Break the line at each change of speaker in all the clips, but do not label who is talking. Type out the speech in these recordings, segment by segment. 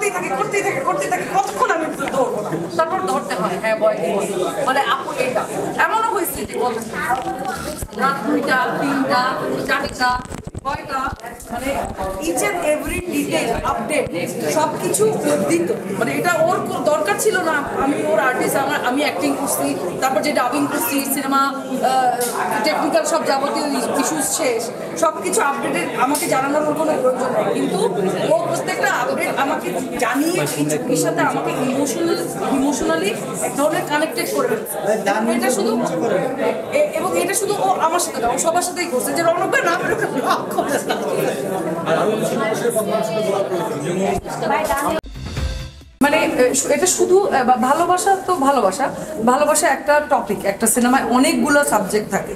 কতক্ষণ আমি ধরবো না, তারপর ধরতে হয়। হ্যাঁ বয় মানে আপু এটা এমনও হয়েছে যে রাত 2টা 3টা 4টা 6টা মানে each and every detail update সবকিছু দিত। মানে এটা ওর দরকার ছিল না, আমি ওর আর্টিস্ট, আমি অ্যাক্টিং করছি, তারপর যে ডাবিং করছি, সিনেমা টেকনিক্যাল সব যাবতীয় ইস্যুস শেষ, সবকিছু আপডেটেড আমাকে জানানোর কোনো প্রয়োজন নেই। কিন্তু ও প্রত্যেকটা আপডেট আমাকে জানিয়ে এই ছবির সাথে আমাকে ইমোশনালি এক ধরনের কানেক্টেড করে ফেলছে। এটা শুধু এবং এটা শুধু ও আমার সাথে না, ও সবার সাথেই করছে যে রৌনক ভাই না মানে এটা শুধু ভালোবাসা তো ভালোবাসা, ভালোবাসা একটা টপিক, একটা সিনেমায় অনেকগুলো সাবজেক্ট থাকে।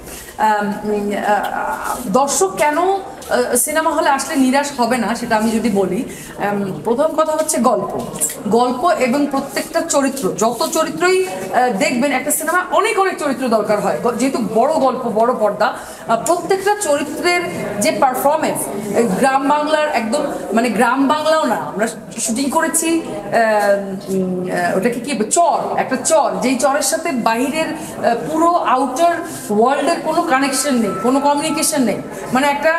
দর্শক কেন সিনেমা হলে আসলে নিরাশ হবে না সেটা আমি যদি বলি, প্রথম কথা হচ্ছে গল্প এবং প্রত্যেকটা চরিত্র, যত চরিত্রই দেখবেন একটা সিনেমা অনেক চরিত্র দরকার হয়, যেহেতু বড় গল্প বড় পর্দা, প্রত্যেকটা চরিত্রের যে পারফরমেন্স, গ্রাম বাংলার একদম মানে গ্রাম বাংলাও না, আমরা শুটিং করেছি ওটাকে কি একটা চর, যেই চরের সাথে বাইরের পুরো আউটার ওয়ার্ল্ডের কোনো কানেকশন নেই, কোনো কমিউনিকেশন নেই। মানে একটা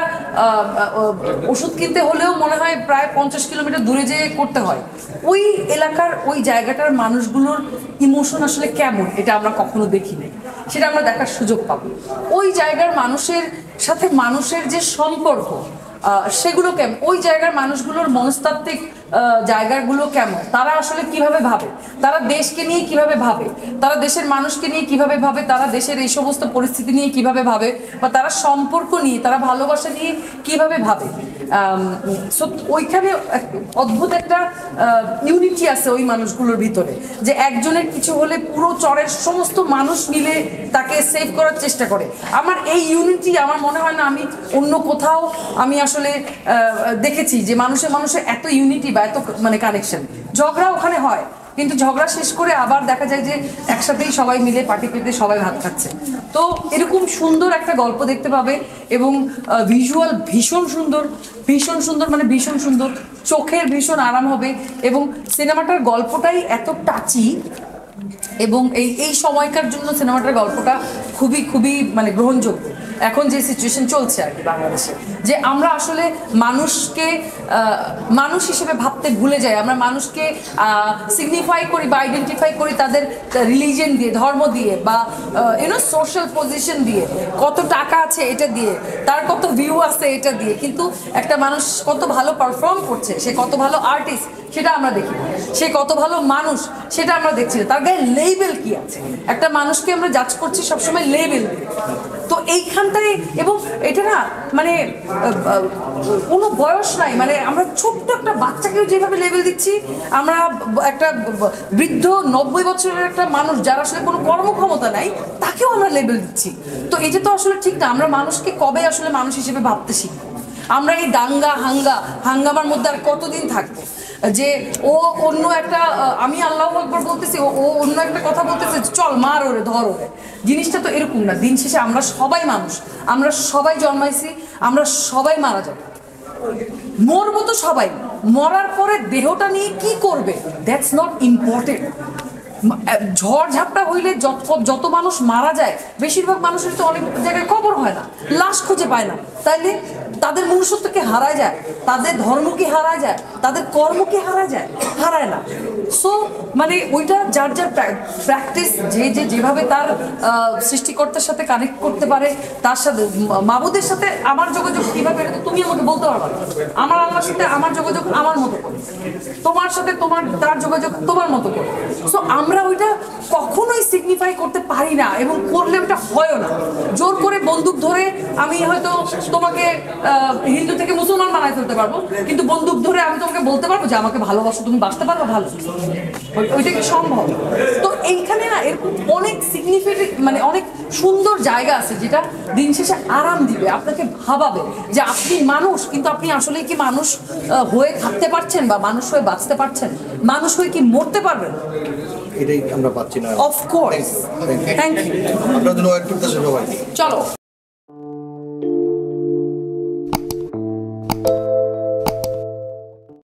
ওষুধ কিনতে হলেও মনে হয় প্রায় 50 কিলোমিটার দূরে যেয়ে করতে হয়। ওই এলাকার ওই জায়গাটার মানুষগুলোর ইমোশন আসলে কেমন এটা আমরা কখনো দেখিনি, সেটা আমরা দেখার সুযোগ পাবো। ওই জায়গার মানুষের সাথে মানুষের যে সম্পর্ক সেগুলো কেমন, ওই জায়গার মানুষগুলোর মনস্তাত্ত্বিক জায়গাগুলো কেমন, তারা আসলে কিভাবে ভাবে, তারা দেশকে নিয়ে কিভাবে ভাবে, তারা দেশের মানুষকে নিয়ে কিভাবে ভাবে, তারা দেশের এই সমস্ত পরিস্থিতি নিয়ে কিভাবে ভাবে, বা তারা সম্পর্ক নিয়ে, তারা ভালোবাসা নিয়ে কিভাবে ভাবে। সো ওইখানে অদ্ভুত একটা ইউনিটি আছে ওই মানুষগুলোর ভিতরে, যে একজনের কিছু হলে পুরো চরের সমস্ত মানুষ মিলে তাকে সেভ করার চেষ্টা করে। আমার এই ইউনিটি আমার মনে হয় না আমি অন্য কোথাও আমি আসলে দেখেছি যে মানুষের এত ইউনিটি বা এত মানে কানেকশন। ঝগড়া ওখানে হয়, কিন্তু ঝগড়া শেষ করে আবার দেখা যায় যে একসাথেই সবাই মিলে পার্টি পেতে সবাই ভাত খাচ্ছে। তো এরকম সুন্দর একটা গল্প দেখতে পাবে, এবং ভিজুয়াল ভীষণ সুন্দর মানে ভীষণ সুন্দর, চোখের ভীষণ আরাম হবে, এবং সিনেমাটার গল্পটাই এত টাচি, এবং এই সময়কার জন্য সিনেমাটার গল্পটা খুবই মানে গ্রহণযোগ্য। এখন যে সিচুয়েশন চলছে আর কি বাংলাদেশে, যে আমরা আসলে মানুষকে মানুষ হিসেবে ভাবতে ভুলে যাই, আমরা মানুষকে সিগনিফাই করি বা আইডেন্টিফাই করি তাদের রিলিজিয়ন দিয়ে, ধর্ম দিয়ে, বা সোশ্যাল পজিশন দিয়ে, কত টাকা আছে এটা দিয়ে, তার কত ভিউ আছে এটা দিয়ে। কিন্তু একটা মানুষ কত ভালো পারফর্ম করছে, সে কত ভালো আর্টিস্ট সেটা আমরা দেখি, সে কত ভালো মানুষ সেটা আমরা দেখছি না, তার গায়ে লেবেল কি আছে। একটা মানুষকে আমরা জাজ করছি সবসময় লেবেল দিয়ে। তো এইখানটায়, এবং এটা না মানে কোনো বয়স নাই, মানে আমরা ছোট্ট একটা বাচ্চাকেও যেভাবে লেবেল দিচ্ছি, আমরা একটা বৃদ্ধ 90 বছরের একটা মানুষ যার আসলে কোনো কর্মক্ষমতা নাই তাকেও আমরা লেবেল দিচ্ছি। তো এটা তো আসলে ঠিক না। আমরা মানুষকে কবে আসলে মানুষ হিসেবে ভাবতে শিখবো? আমরা এই দাঙ্গা হাঙ্গামার মধ্যে আর কতদিন থাকবো, যে ও অন্য একটা, আমি আল্লাহু আকবার বলতেছি, ও অন্য একটা কথা বলতেছে, চল মার ওরে, ধর ওরে। জিনিসটা তো এরকম না। দিন শেষে আমরা সবাই মানুষ, আমরা সবাই জন্মাইছি, আমরা সবাই মারা যাব, মরবো তো সবাই। মরার পরে দেহটা নিয়ে কি করবে, দ্যাটস নট ইম্পর্টেন্ট। ঝড় ঝাপটা হইলে যত মানুষ মারা যায়, বেশিরভাগ মানুষের তো অনেক জায়গায় কবর হয় না, লাশ খুঁজে পায় না, তাইলে তাদের মনুষ্যত্বকে হারায় যায়, তাদের ধর্মকে হারায় যায়, তাদের কর্মকে হারায় না। সো মানে ওইটা যার প্র্যাকটিস, যেভাবে তার সৃষ্টিকর্তার সাথে কানেক্ট করতে পারে, তার সাথে মাবুদের সাথে আমার যোগাযোগ কিভাবে, এটা তো তুমি আমাকে বলতে পারবা। আমার আল্লাহর সাথে আমার যোগাযোগ আমার মতো করে, তোমার সাথে তার যোগাযোগ তোমার মতো করে। সো আমরা ওইটা কখনোই সিগনিফাই করতে পারি না, এবং করলে ওটা হয়ও না। জোর করে বন্দুক ধরে আমি হয়তো তোমাকে হিন্দু থেকে মুসলমান বানায় ফেলতে পারবো, কিন্তু বন্দুক ধরে আমি তোমাকে বলতে পারবো যে আমাকে ভালোবাসো, তুমি বাঁচতে পারবো ভালো, ওইটা কি সম্ভব? তো এইখানে না এরকম অনেক সিগনিফিকেন্ট মানে অনেক সুন্দর জায়গা আছে যেটা দিন শেষে আরাম দিবে, আপনাকে ভাবাবে যে আপনি মানুষ, কিন্তু আপনি আসলে কি মানুষ হয়ে থাকতে পারছেন, বা মানুষ হয়ে বাঁচতে পারছেন, মানুষ হয়ে কি মরতে পারবেন?
এটাই আমরা পাচ্ছি না।
অফকোর্স। Thank you.
আপনার জন্য ওয়েট করতেছে সবাই।
চলো।